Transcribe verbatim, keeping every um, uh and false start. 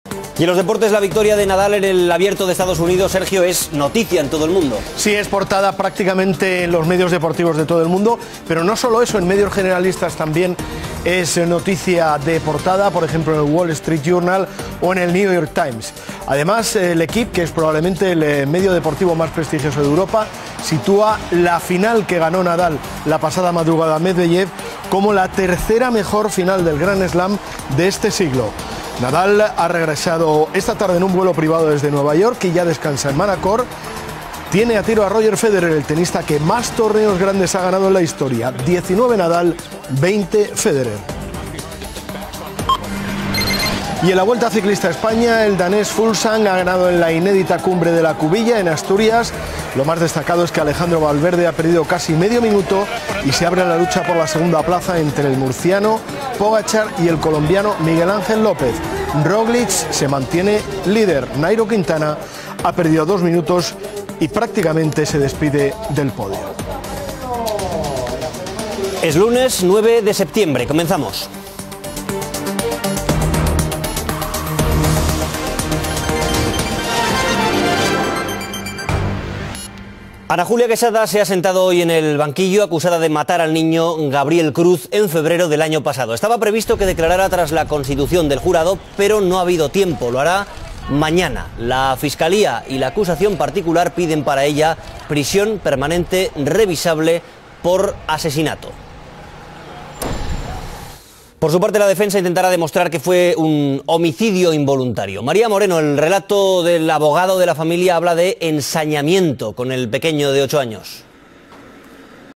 Y en los deportes, la victoria de Nadal en el Abierto de Estados Unidos, Sergio, es noticia en todo el mundo. Sí, es portada prácticamente en los medios deportivos de todo el mundo, pero no solo eso, en medios generalistas también es noticia de portada, por ejemplo en el Wall Street Journal o en el New York Times. Además, el Equipo, que es probablemente el medio deportivo más prestigioso de Europa, sitúa la final que ganó Nadal la pasada madrugada a Medvedev como la tercera mejor final del Grand Slam de este siglo. Nadal ha regresado esta tarde en un vuelo privado desde Nueva York y ya descansa en Manacor. Tiene a tiro a Roger Federer, el tenista que más torneos grandes ha ganado en la historia. diecinueve Nadal, veinte Federer. Y en la Vuelta Ciclista a España, el danés Fuglsang ha ganado en la inédita cumbre de la Cubilla, en Asturias. Lo más destacado es que Alejandro Valverde ha perdido casi medio minuto y se abre la lucha por la segunda plaza entre el murciano Pogačar y el colombiano Miguel Ángel López. Roglic se mantiene líder. Nairo Quintana ha perdido dos minutos y prácticamente se despide del podio. Es lunes nueve de septiembre, comenzamos. Ana Julia Quesada se ha sentado hoy en el banquillo acusada de matar al niño Gabriel Cruz en febrero del año pasado. Estaba previsto que declarara tras la constitución del jurado, pero no ha habido tiempo. Lo hará mañana. La Fiscalía y la acusación particular piden para ella prisión permanente revisable por asesinato. Por su parte, la defensa intentará demostrar que fue un homicidio involuntario. María Moreno, el relato del abogado de la familia habla de ensañamiento con el pequeño de ocho años.